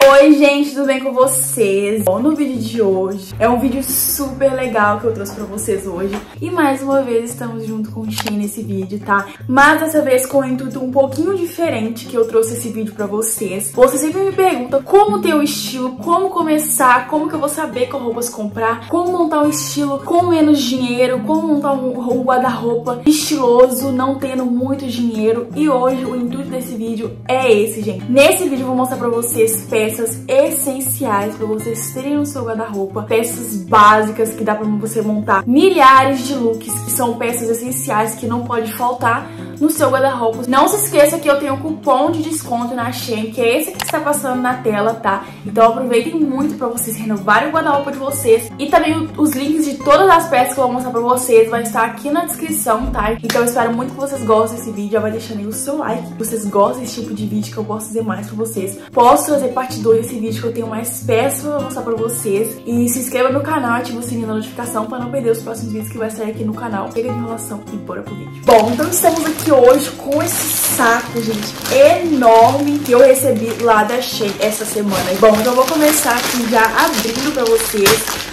Oi gente, tudo bem com vocês? Bom, no vídeo de hoje é um vídeo super legal que eu trouxe pra vocês hoje. E mais uma vez estamos junto com o Shein nesse vídeo, tá? Mas dessa vez com um intuito um pouquinho diferente que eu trouxe esse vídeo pra vocês. Você sempre me pergunta como ter um estilo, como começar, como que eu vou saber qual roupas comprar, como montar um estilo com menos dinheiro, como montar um guarda-roupa estiloso, não tendo muito dinheiro. E hoje o intuito desse vídeo é esse, gente. Nesse vídeo eu vou mostrar pra vocês peças essenciais pra vocês terem no seu guarda-roupa, peças básicas que dá pra você montar milhares de looks, que são peças essenciais que não pode faltar no seu guarda-roupa. Não se esqueça que eu tenho um cupom de desconto na Shein, que é esse que está passando na tela, tá? Então aproveitem muito pra vocês renovarem o guarda-roupa de vocês. E também os links de todas as peças que eu vou mostrar pra vocês vai estar aqui na descrição, tá? Então eu espero muito que vocês gostem desse vídeo. Já vai deixando aí o seu like, se vocês gostam desse tipo de vídeo que eu posso fazer mais pra vocês. Posso trazer parte 2 desse vídeo que eu tenho mais peças pra mostrar pra vocês. E se inscreva no canal, ative o sininho da notificação pra não perder os próximos vídeos que vai sair aqui no canal. Chega de enrolação e bora pro vídeo. Bom, então estamos aqui hoje com esse saco, gente, enorme que eu recebi lá da Shein essa semana. Bom, então eu vou começar aqui já abrindo pra vocês.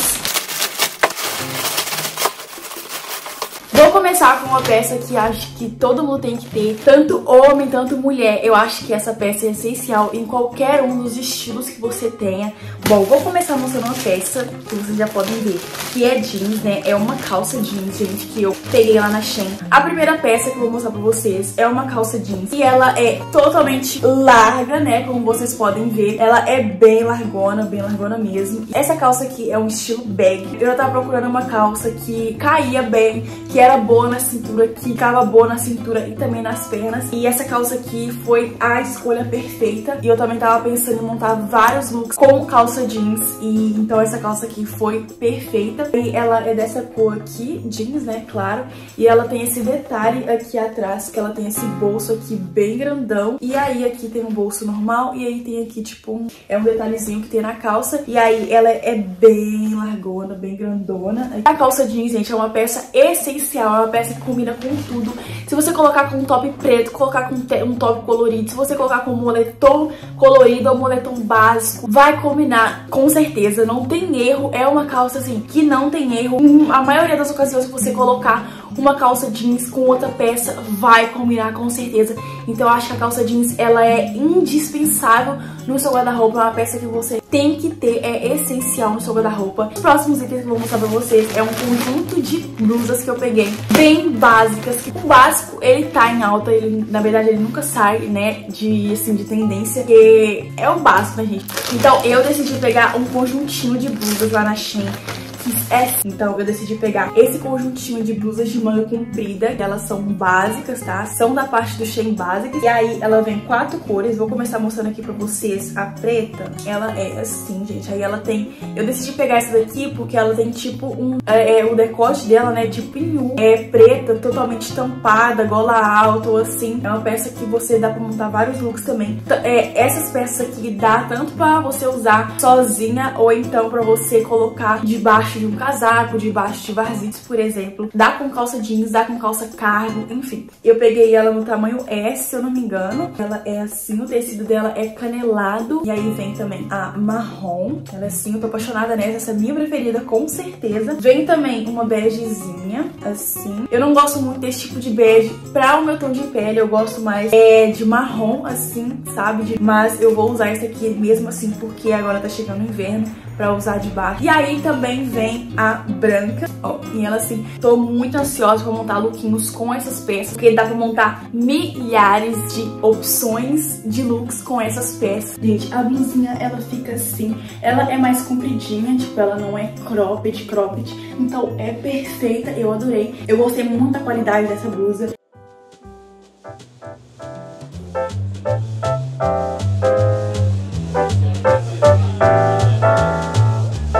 Vou começar com uma peça que acho que todo mundo tem que ter, tanto homem, tanto mulher. Eu acho que essa peça é essencial em qualquer um dos estilos que você tenha. Bom, vou começar mostrando uma peça que vocês já podem ver, que é jeans, né? É uma calça jeans, gente, que eu peguei lá na Shein. A primeira peça que eu vou mostrar pra vocês é uma calça jeans. E ela é totalmente larga, né? Como vocês podem ver. Ela é bem largona mesmo. Essa calça aqui é um estilo bag. Eu tava procurando uma calça que caía bem, que era boa na cintura, que ficava boa na cintura e também nas pernas. E essa calça aqui foi a escolha perfeita. E eu também tava pensando em montar vários looks com calça jeans. E então essa calça aqui foi perfeita. E ela é dessa cor aqui, jeans, né, claro. E ela tem esse detalhe aqui atrás, que ela tem esse bolso aqui bem grandão. E aí aqui tem um bolso normal. E aí tem aqui tipo um detalhezinho que tem na calça. E aí ela é bem largona, bem grandona. A calça jeans, gente, é uma peça essencial. É uma peça que combina com tudo. Se você colocar com um top preto, colocar com um top colorido, se você colocar com um moletom colorido ou moletom básico, vai combinar com certeza, não tem erro. É uma calça assim que não tem erro. A maioria das ocasiões que você colocar uma calça jeans com outra peça vai combinar com certeza. Então eu acho que a calça jeans ela é indispensável no seu guarda-roupa, é uma peça que você tem que ter, é essencial no seu guarda-roupa. Os próximos itens que eu vou mostrar pra vocês é um conjunto de blusas que eu peguei, bem básicas, que o básico ele tá em alta, ele na verdade ele nunca sai, né, de tendência, porque é o básico, né, gente? Então eu decidi pegar um conjuntinho de blusas lá na Shein. Então eu decidi pegar esse conjuntinho de blusas de manga comprida. Elas são básicas, tá? São da parte do Shein básicas. E aí ela vem 4 cores. Vou começar mostrando aqui pra vocês. A preta, ela é assim, gente. Aí ela tem... Eu decidi pegar essa daqui porque ela tem tipo o decote dela, né, de pinho. É preta, totalmente estampada, gola alta ou assim. É uma peça que você dá pra montar vários looks também. Essas peças aqui dá tanto pra você usar sozinha ou então pra você colocar debaixo de um casaco, debaixo de varzitos, por exemplo. Dá com calça jeans, dá com calça cargo, enfim. Eu peguei ela no tamanho S, se eu não me engano. Ela é assim, o tecido dela é canelado. E aí vem também a marrom. Ela é assim, eu tô apaixonada nessa, essa é a minha preferida, com certeza. Vem também uma begezinha, assim. Eu não gosto muito desse tipo de bege pra o meu tom de pele, eu gosto mais de marrom, assim, sabe? Mas eu vou usar esse aqui mesmo assim, porque agora tá chegando o inverno, pra usar de baixo. E aí também vem a branca, ó, e ela assim, tô muito ansiosa pra montar lookinhos com essas peças, porque dá pra montar milhares de opções de looks com essas peças. Gente, a blusinha, ela fica assim, ela é mais compridinha, tipo, ela não é cropped, então é perfeita, eu adorei. Eu gostei muito da qualidade dessa blusa.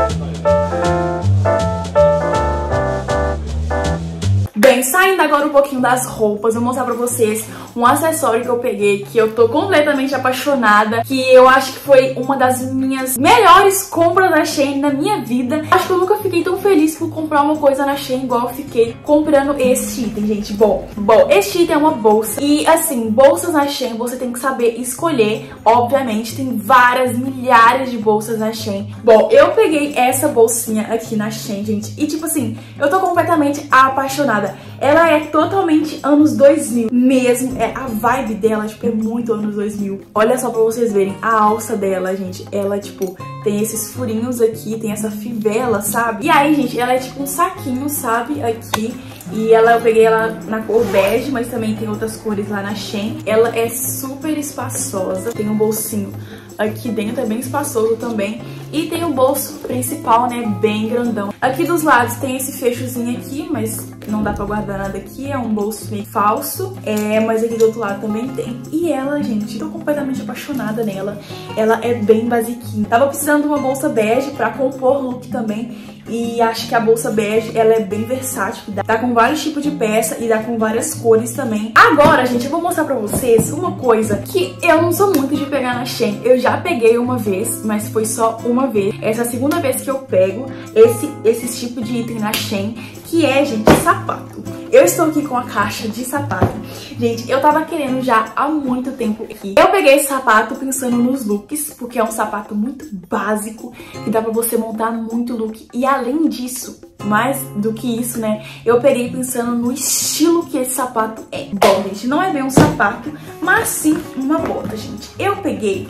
Bem, saindo agora um pouquinho mesmo das roupas, vou mostrar pra vocês um acessório que eu peguei, que eu tô completamente apaixonada, que eu acho que foi uma das minhas melhores compras na Shein na minha vida. Acho que eu nunca fiquei tão feliz por comprar uma coisa na Shein igual eu fiquei comprando esse item, gente. Bom, este item é uma bolsa. E assim, bolsas na Shein você tem que saber escolher. Obviamente, tem várias, milhares de bolsas na Shein. Bom, eu peguei essa bolsinha aqui na Shein, gente. E tipo assim, eu tô completamente apaixonada. Ela é totalmente anos 2000 mesmo. A vibe dela, tipo, é muito anos 2000. Olha só pra vocês verem a alça dela, gente. Ela, tipo, tem esses furinhos aqui, tem essa fivela, sabe? E aí, gente, ela é tipo um saquinho, sabe? Aqui. E eu peguei ela na cor bege, mas também tem outras cores lá na Shein. Ela é super espaçosa. Tem um bolsinho aqui dentro, é bem espaçoso também. E tem o bolso principal, né, bem grandão. Aqui dos lados tem esse fechozinho aqui, mas não dá pra guardar nada aqui. É um bolso meio falso. Mas aqui do outro lado também tem. E ela, gente, tô completamente apaixonada nela. Ela é bem basiquinha. Tava precisando de uma bolsa bege pra compor look também. E acho que a bolsa bege, ela é bem versátil. Dá com vários tipos de peça e dá com várias cores também. Agora, gente, eu vou mostrar pra vocês uma coisa que eu não sou muito de pegar na Shein. Eu já peguei uma vez, mas foi só uma vez. Essa é a segunda vez que eu pego esse tipo de item na Shein, que é, gente, sapato. Eu estou aqui com a caixa de sapato. Gente, eu tava querendo já há muito tempo aqui. Eu peguei esse sapato pensando nos looks, porque é um sapato muito básico, que dá pra você montar muito look. E além disso, mais do que isso, né, eu peguei pensando no estilo que esse sapato é. Bom, gente, não é bem um sapato, mas sim uma bota, gente. Eu peguei...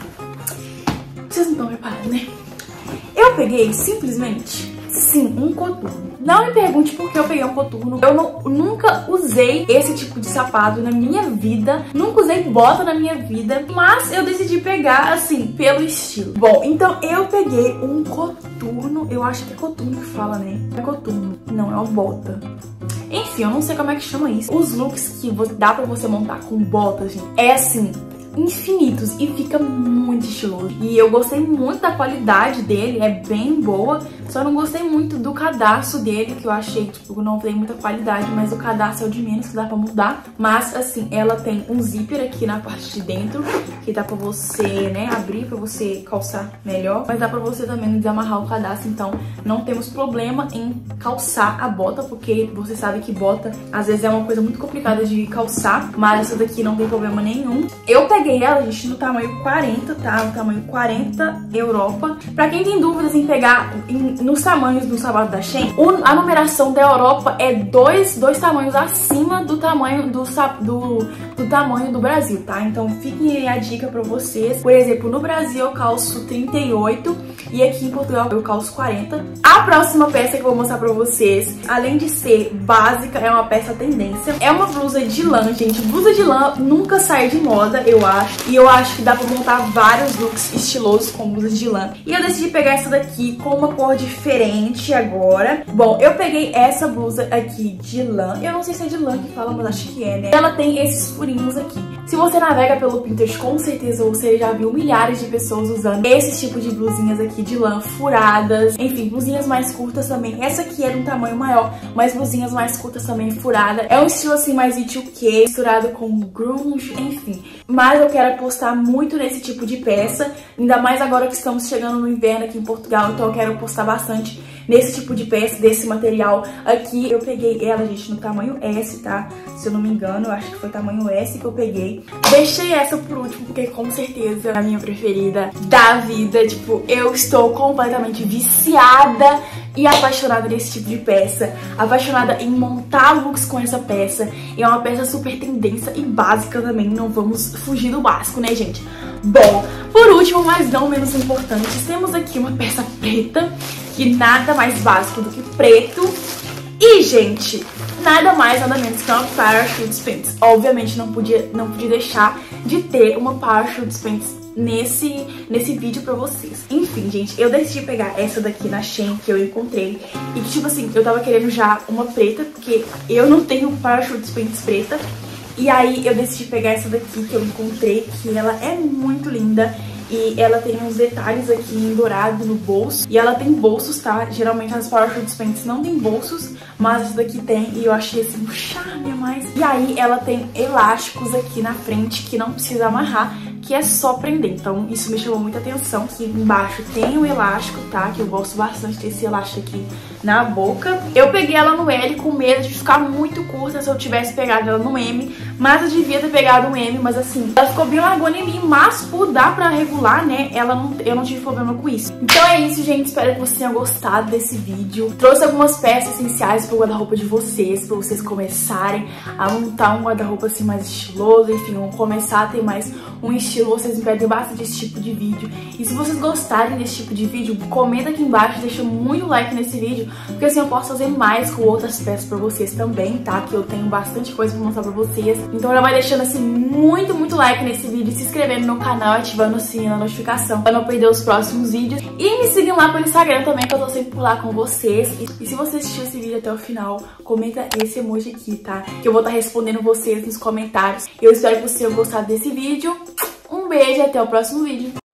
Vocês não estão preparados, né? Eu peguei simplesmente... Sim, um coturno. Não me pergunte por que eu peguei um coturno. Eu nunca usei esse tipo de sapato na minha vida. Nunca usei bota na minha vida. Mas eu decidi pegar, assim, pelo estilo. Bom, então eu peguei um coturno. Eu acho que é coturno que fala, né? É coturno. Não, é uma bota. Enfim, eu não sei como é que chama isso. Os looks que dá pra você montar com botas, gente, é assim... infinitos e fica muito estiloso. E eu gostei muito da qualidade dele, é bem boa, só não gostei muito do cadarço dele, que eu achei, tipo, não tem muita qualidade, mas o cadarço é o de menos, que dá pra mudar. Mas, assim, ela tem um zíper aqui na parte de dentro, que dá pra você, né, abrir pra você calçar melhor, mas dá pra você também desamarrar o cadarço, então não temos problema em calçar a bota, porque você sabe que bota, às vezes, é uma coisa muito complicada de calçar, mas essa daqui não tem problema nenhum. Eu peguei ela, gente, no tamanho 40, tá? No tamanho 40 Europa. Pra quem tem dúvidas em pegar nos tamanhos do sapato da Shein, a numeração da Europa é dois tamanhos acima do tamanho do tamanho do Brasil, tá? Então fiquem aí a dica pra vocês. Por exemplo, no Brasil eu calço 38 e aqui em Portugal eu calço 40. A próxima peça que eu vou mostrar pra vocês, além de ser básica, é uma peça tendência. É uma blusa de lã, gente. Blusa de lã nunca sai de moda, eu acho. E eu acho que dá pra montar vários looks estilosos com blusas de lã. E eu decidi pegar essa daqui com uma cor diferente agora. Bom, eu peguei essa blusa aqui de lã. Eu não sei se é de lã que fala, mas acho que é, né? Ela tem esses furinhos aqui. Se você navega pelo Pinterest, com certeza você já viu milhares de pessoas usando esse tipo de blusinhas aqui de lã, furadas. Enfim, blusinhas mais curtas também. Essa aqui é de um tamanho maior, mas blusinhas mais curtas também, furada. É um estilo assim mais Y2K, misturado com grunge, enfim. Mas eu quero apostar muito nesse tipo de peça, ainda mais agora que estamos chegando no inverno aqui em Portugal, então eu quero apostar bastante nesse tipo de peça, desse material aqui. Eu peguei ela, gente, no tamanho S, tá? Se eu não me engano, eu acho que foi tamanho S que eu peguei. Deixei essa por último, porque com certeza é a minha preferida da vida. Tipo, eu estou completamente viciada e apaixonada nesse tipo de peça, apaixonada em montar looks com essa peça. É uma peça super tendência e básica também, não vamos fugir do básico, né, gente? Bom, por último, mas não menos importante, temos aqui uma peça preta, que nada mais básico do que preto. E, gente, nada mais, nada menos que uma Parachute Pants. Obviamente não podia deixar de ter uma Parachute Pants nesse vídeo pra vocês. Enfim, gente, eu decidi pegar essa daqui na Shein, que eu encontrei. E que, tipo assim, eu tava querendo já uma preta, porque eu não tenho Parachute Pants preta. E aí eu decidi pegar essa daqui que eu encontrei, que ela é muito linda. E ela tem uns detalhes aqui em dourado no bolso. E ela tem bolsos, tá? Geralmente as Parachute Pants não tem bolsos, mas essa daqui tem. E eu achei assim um charme a mais. E aí ela tem elásticos aqui na frente que não precisa amarrar, que é só prender. Então isso me chamou muita atenção, que embaixo tem o elástico, tá? Que eu gosto bastante desse elástico aqui na boca. Eu peguei ela no L com medo de ficar muito curta se eu tivesse pegado ela no M, mas eu devia ter pegado um M, mas assim, ela ficou bem largona em mim, mas por dar pra regular, né, eu não tive problema com isso. Então é isso, gente, espero que vocês tenham gostado desse vídeo. Trouxe algumas peças essenciais pro guarda-roupa de vocês, pra vocês começarem a montar um guarda-roupa assim mais estiloso, enfim, vão começar a ter mais um estilo. Vocês me pedem bastante esse tipo de vídeo, e se vocês gostarem desse tipo de vídeo, comenta aqui embaixo, deixa muito like nesse vídeo, porque assim eu posso fazer mais com outras peças pra vocês também, tá? Que eu tenho bastante coisa pra mostrar pra vocês. Então já vai deixando assim muito like nesse vídeo, se inscrevendo no canal, ativando o sininho da notificação pra não perder os próximos vídeos. E me sigam lá pelo Instagram também, que eu tô sempre por lá com vocês. E se você assistiu esse vídeo até o final, comenta esse emoji aqui, tá? Que eu vou estar respondendo vocês nos comentários. Eu espero que vocês tenham gostado desse vídeo. Um beijo e até o próximo vídeo.